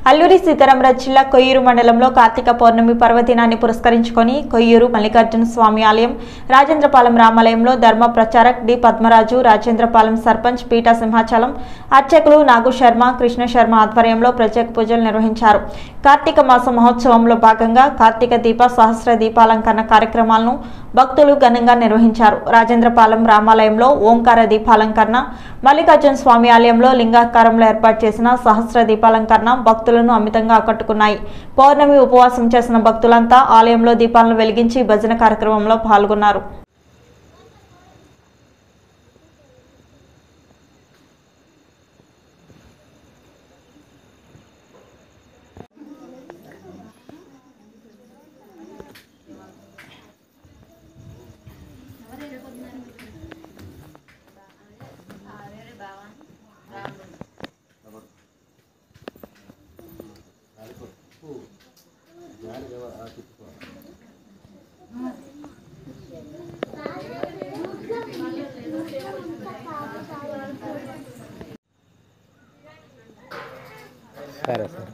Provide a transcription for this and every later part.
అల్లూరి సీతారామరాజు జిల్లా కొయ్యూరు మండలంలో కార్తీక పౌర్ణమి పర్వదినాన్ని పురస్కరించుకొని కొయ్యూరు మల్లికార్జున స్వామి ఆలయం, రాజేంద్రపాలెం రామాలయంలో ధర్మ ప్రచారక్ డి పద్మరాజు, రాజేంద్రపాలెం సర్పంచ్ పీఠా సింహాచలం అర్చకులు నాగు శర్మ, కృష్ణ శర్మ ఆధ్వర్యంలో ప్రత్యేక పూజలు నిర్వహించారు. కార్తీక మాస మహోత్సవంలో భాగంగా కార్తీక దీప సహస్ర దీపాలంకరణ కార్యక్రమాలను భక్తులు ఘనంగా నిర్వహించారు. రాజేంద్రపాలెం రామాలయంలో ఓంకార దీపాలంకరణ, మల్లికార్జున స్వామి ఆలయంలో లింగాకారంలో ఏర్పాటు చేసిన సహస్ర దీపాలంకరణ భక్తులను అమితంగా ఆకట్టుకున్నాయి. పౌర్ణమి ఉపవాసం చేసిన భక్తులంతా ఆలయంలో దీపాలను వెలిగించి భజన కార్యక్రమంలో పాల్గొన్నారు. సరే సరే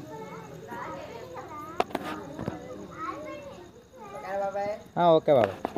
ఓకే బాబాయ్.